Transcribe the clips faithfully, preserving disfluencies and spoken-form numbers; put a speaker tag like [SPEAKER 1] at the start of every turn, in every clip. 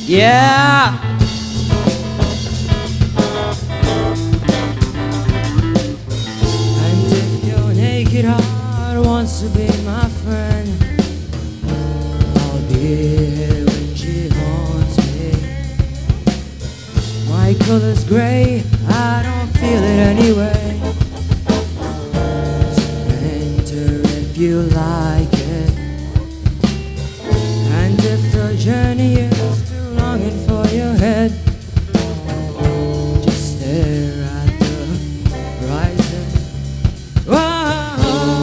[SPEAKER 1] Yeah. And if your naked heart wants to be my friend, I'll be here when she haunts me. My color's gray, I don't feel it anyway. Surrender if you like it. And if the journey is too long and for your head, just stare at the horizon. Whoa.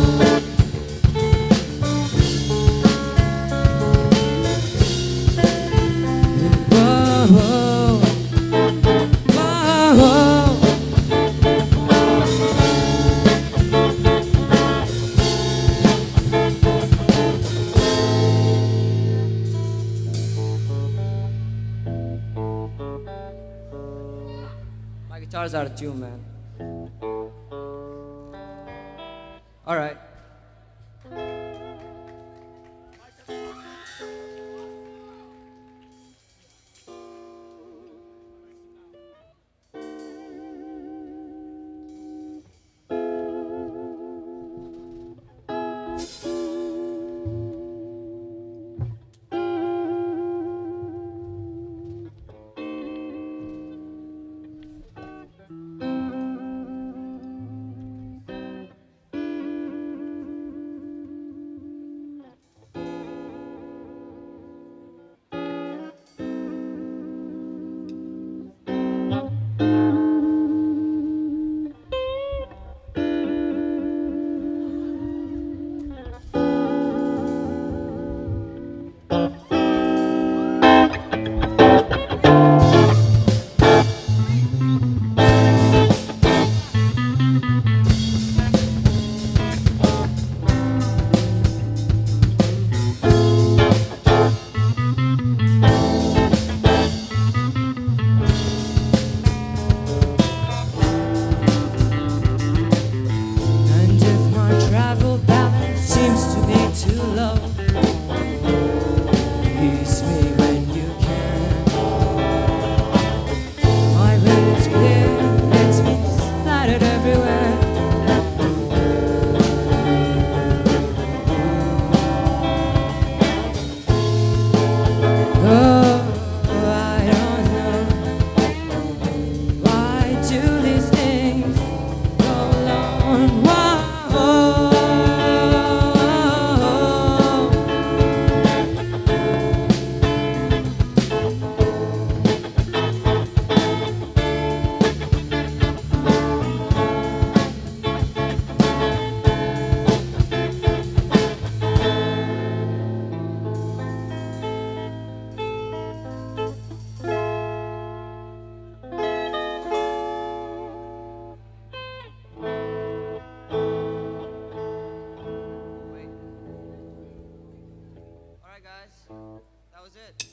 [SPEAKER 1] Whoa. Whoa. Whoa. My guitar's out of tune, man. All right. That was it.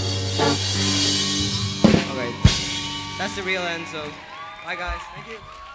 [SPEAKER 1] Okay, that's the real end, so bye guys, thank you.